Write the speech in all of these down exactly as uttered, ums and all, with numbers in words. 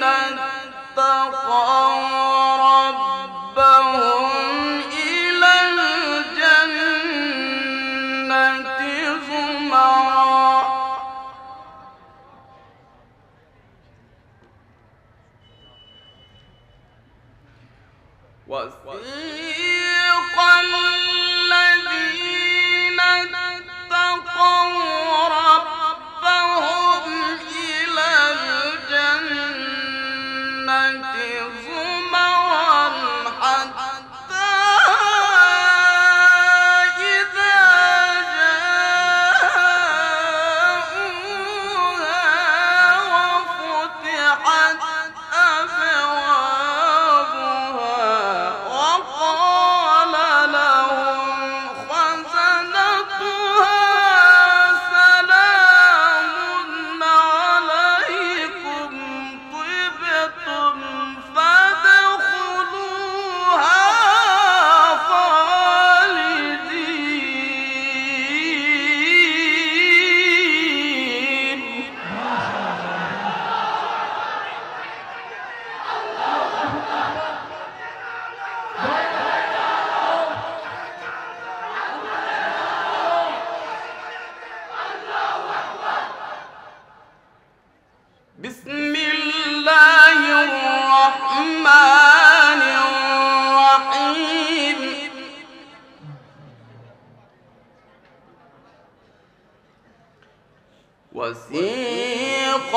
وسيق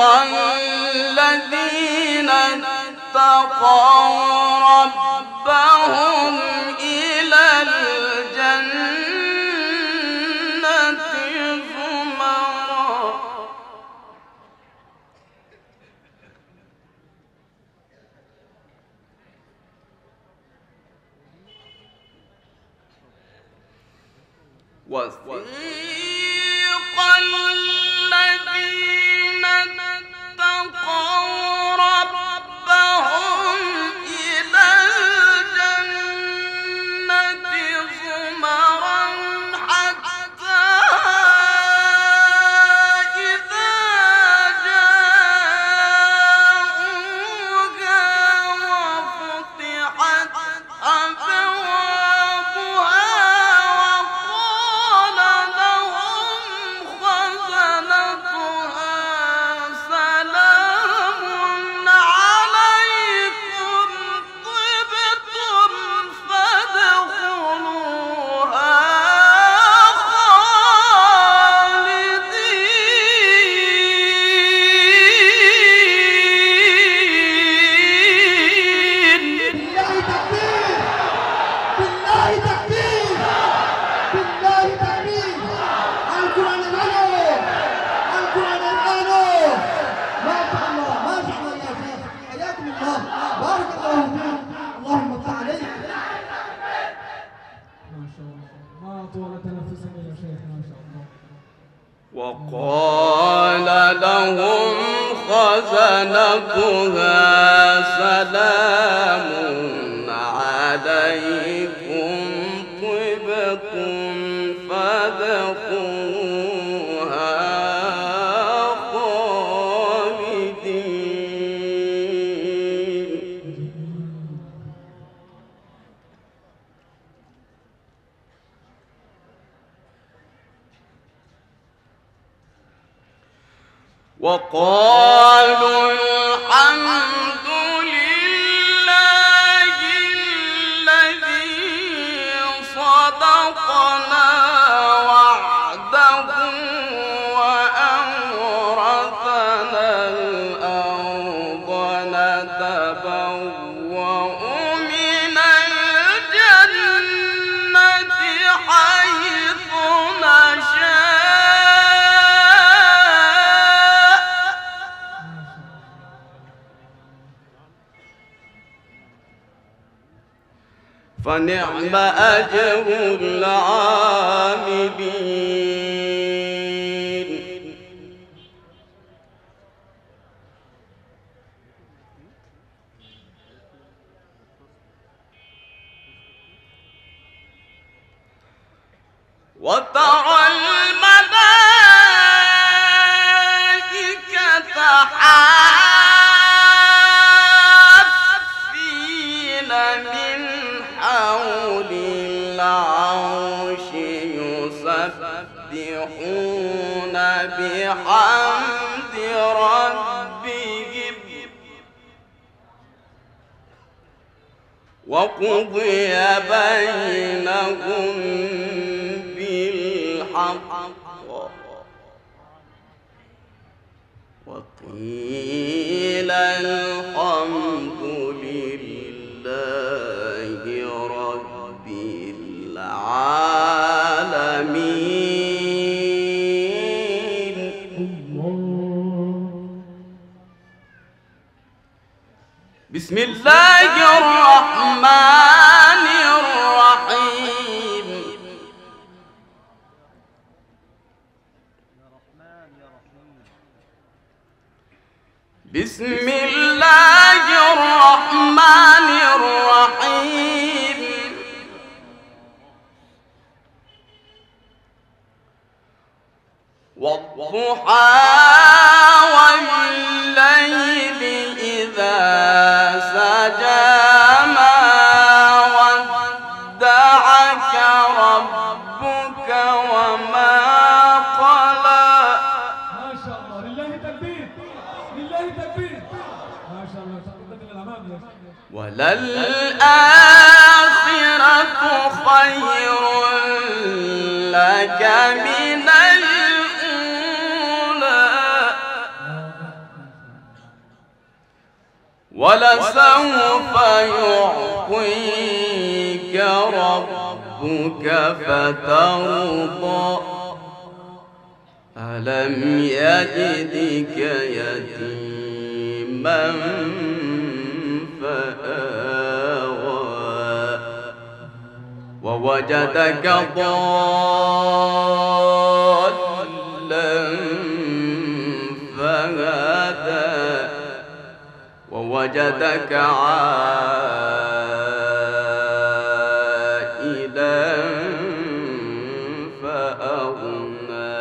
الذين اتقوا ربهم إلى الجنة زمرا وسيق الذين اتقوا ربهم إلى الجنة زمرا حتى إذا جاءوها وفتحت أبوابها وقال لهم خزنتها سلام عليكم طبتم فادخلوها خالدين. بالله تكبير، بالله تكبير، بالله تكبير. القرآن الغني، القرآن الغني. ما شاء الله، ما شاء الله يا شيخ، حياكم الله، بارك الله فيك، اللهم افتح عليك. ما شاء الله، ما طول تنفسك يا شيخ، ما شاء الله. وقال لهم خزنتها سلام عليكم طبتم فادخلوها خالدين. وقالوا الحمد لله الذي صدقنا وعده وأورثنا الأرض نتبوأ من الجنة حيث نشاء فنعم أجر العاملين. وترى الملائكة حافين بحمد ربهم وقضي بينهم بالحق وقيل الحمد لله رب العالمين. بسم الله الرحمن الرحيم. بسم الله الرحمن الرحيم. والضحى والليل إذا سجى ما ودعك ربك وما قلى. ما شاء الله، لله تكبير، لله تكبير، ما شاء الله. تقدم للأمام يا شيخ. وللآخرة خير لك من الأولى ولسوف يعطيك ربك فترضى ألم يجدك يتيما فآوى ووجدك ضالا فهدى ووجدك عائلا فأغنى.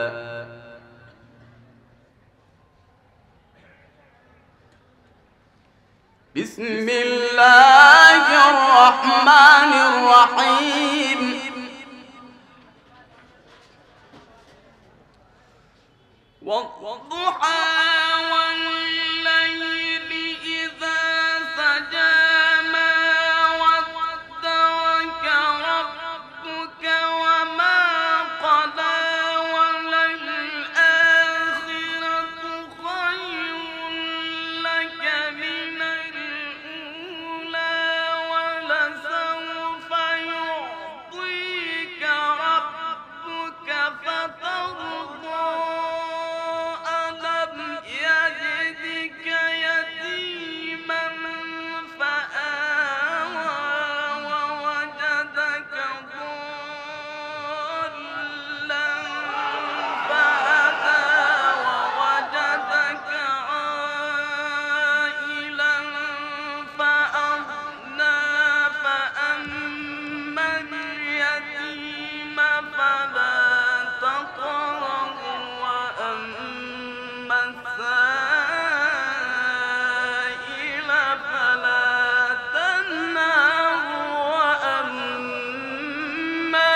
بسم الله الرحمن الرحيم. والضحى والليل إذا سجى ما ودعك ربك وما قلى وللآخرة خير لك من الأولى ولسوف يعطيك ربك فترضى ألم يجدك يتيما فآوى ووجدك ضالا فهدى ووجدك عائلا فأغنى فأما اليتيم فلا تقهر وأما السائل فلا تنهر وأما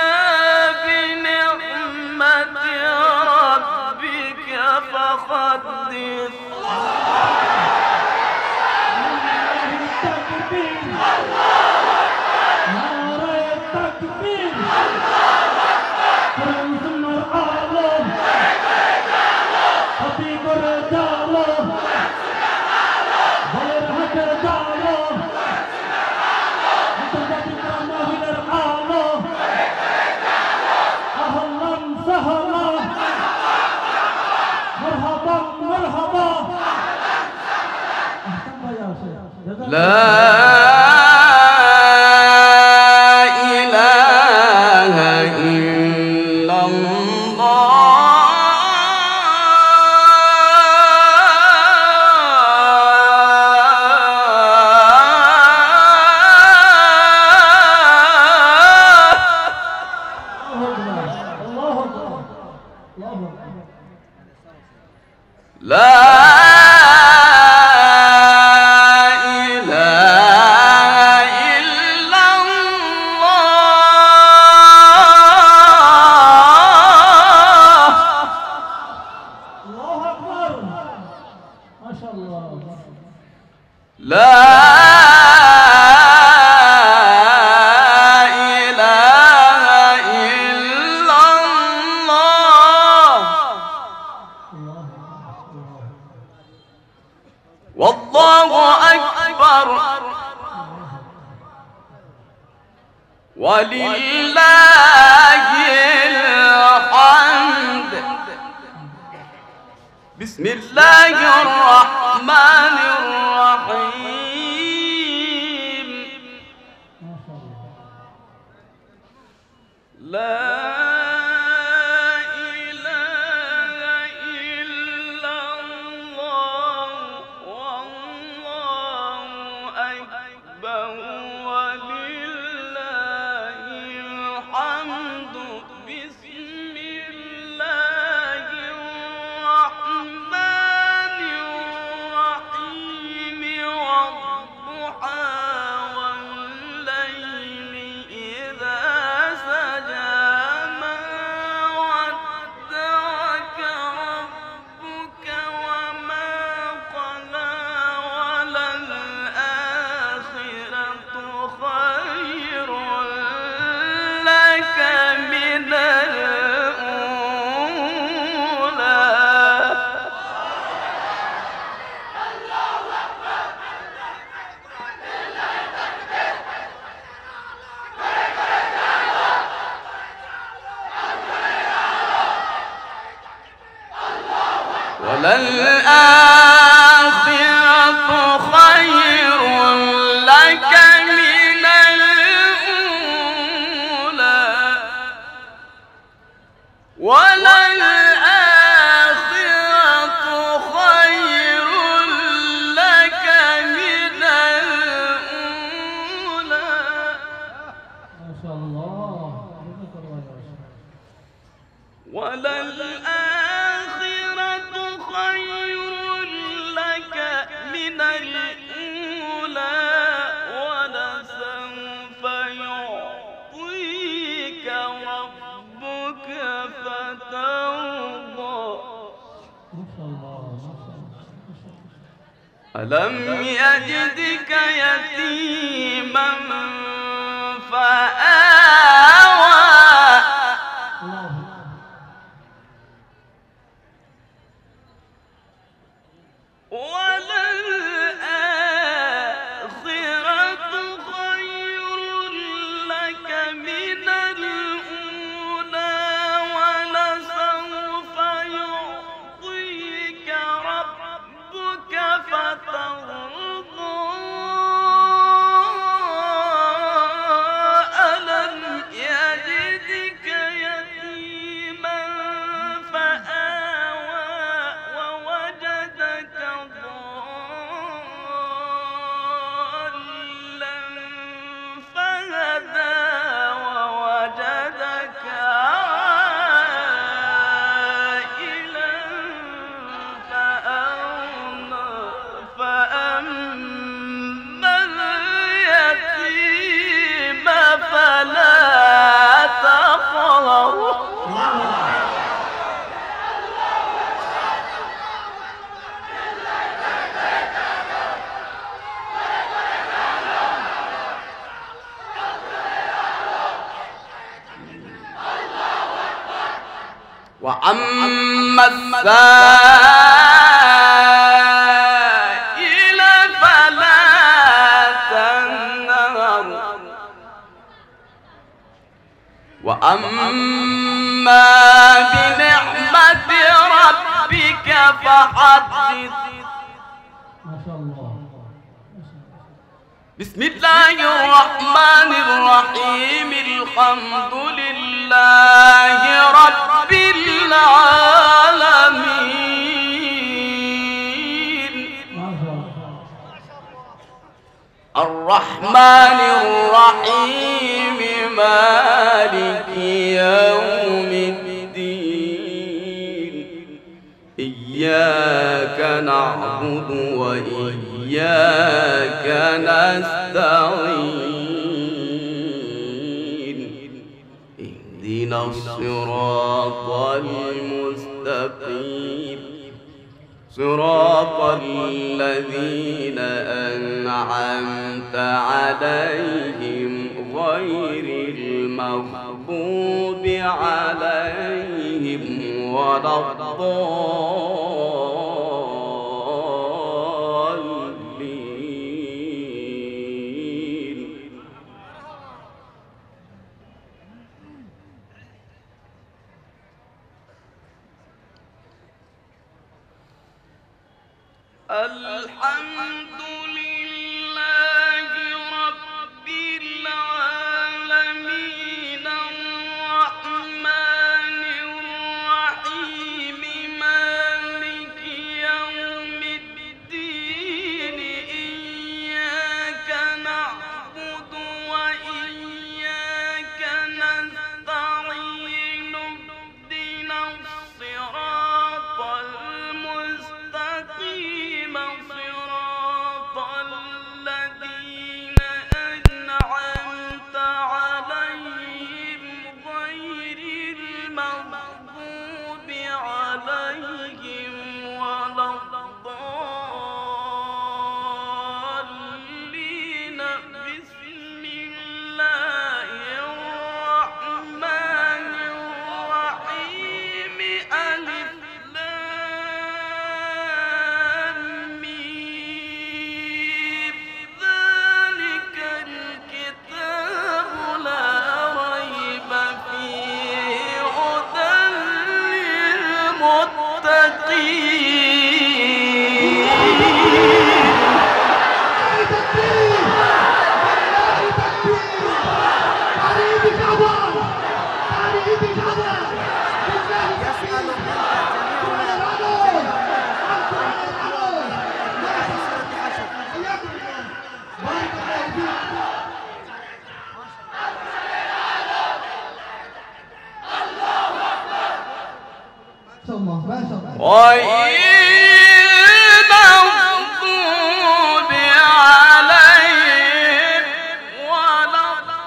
بنعمة ربك فحدث. لا إله إلا الله لا إله ولله الحمد. بسم الله الرحمن الرحيم. لا وللآخرة خير لك من الأولى وللآخرة خير لك من الأولى. ما شاء الله. وللآخرة خير لك من الأولى ولسوف يعطيك ربك فترضى. ألم يجدك يتيما فآوى وللآخرة خير لك من الأولى ولسوف يعطيك ربك فترضى. ألم يجدك يتيما فآوى ووجدك ضالا فهدى ووجدك عائلا فأغنى فأما اليتيم فلا تقهر. وأما السائل فلا تنهر وأما بنعمة ربك فحدث. ما شاء الله. بسم الله الرحمن الرحيم. الحمد لله رب العالمين الرحمن الرحيم مالك يوم الدين. إياك نعبد وإياك نستعين. اهدنا الصراط المستقيم صراط الذين أنعمت عليهم غير المغضوب عليهم ولا الضالين. الحمد لله رب العالمين الرحمن الرحيم مالك يوم الدين إياك نعبد وإياك نستعين اهدنا الصراط المستقيم صراط الذين أنعمت عليهم غير المغضوب عليهم ولا الضالين. بسم الله الرحمن الرحيم. ألف لام ميم. ذلك الكتاب لا ريب فيه هدى للمتقين. غير المغضوب عليهم ولا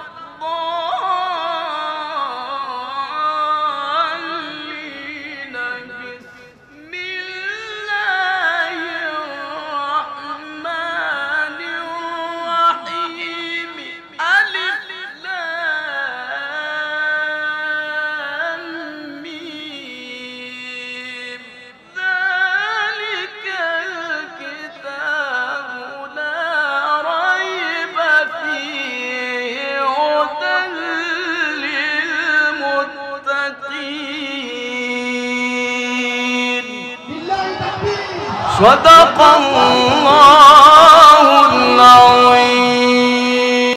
الضالين. بسم الله الرحمن الرحيم. ألف لام ميم. ذلك الكتاب لا ريب فيه هدى للمتقين. صدق الله العظيم.